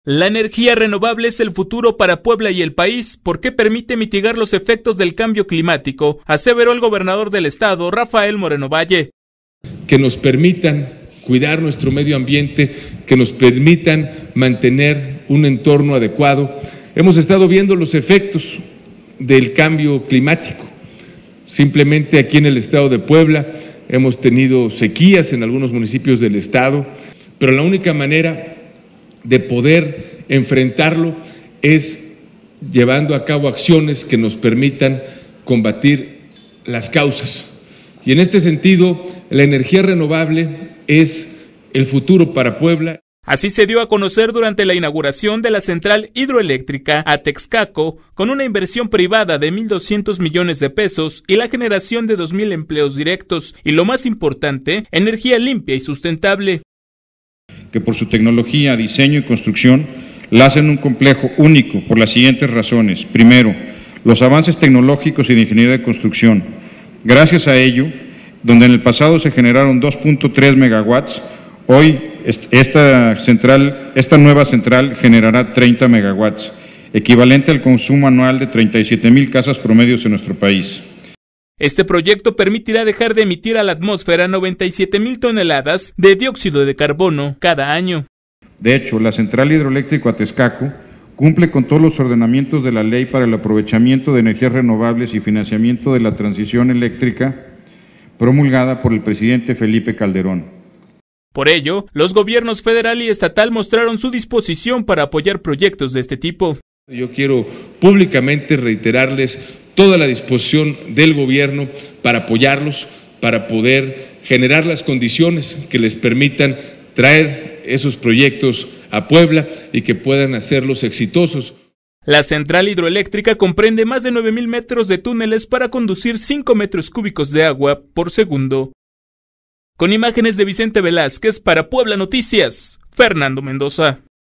La energía renovable es el futuro para Puebla y el país porque permite mitigar los efectos del cambio climático, aseveró el gobernador del estado, Rafael Moreno Valle. Que nos permitan cuidar nuestro medio ambiente, que nos permitan mantener un entorno adecuado. Hemos estado viendo los efectos del cambio climático. Simplemente aquí en el estado de Puebla hemos tenido sequías en algunos municipios del estado, pero la única manera de poder enfrentarlo es llevando a cabo acciones que nos permitan combatir las causas. Y en este sentido, la energía renovable es el futuro para Puebla. Así se dio a conocer durante la inauguración de la central hidroeléctrica Atexcaco, con una inversión privada de 1,200 millones de pesos y la generación de 2,000 empleos directos, y lo más importante, energía limpia y sustentable. Que por su tecnología, diseño y construcción la hacen un complejo único por las siguientes razones. Primero, los avances tecnológicos y de ingeniería de construcción. Gracias a ello, donde en el pasado se generaron 2.3 megawatts, hoy esta nueva central generará 30 megawatts, equivalente al consumo anual de 37,000 casas promedios en nuestro país. Este proyecto permitirá dejar de emitir a la atmósfera 97,000 toneladas de dióxido de carbono cada año. De hecho, la central hidroeléctrica Atexcaco cumple con todos los ordenamientos de la Ley para el aprovechamiento de energías renovables y financiamiento de la transición eléctrica, promulgada por el presidente Felipe Calderón. Por ello, los gobiernos federal y estatal mostraron su disposición para apoyar proyectos de este tipo. Yo quiero públicamente reiterarles toda la disposición del gobierno para apoyarlos, para poder generar las condiciones que les permitan traer esos proyectos a Puebla y que puedan hacerlos exitosos. La central hidroeléctrica comprende más de 9,000 metros de túneles para conducir 5 metros cúbicos de agua por segundo. Con imágenes de Vicente Velázquez para Puebla Noticias, Fernando Mendoza.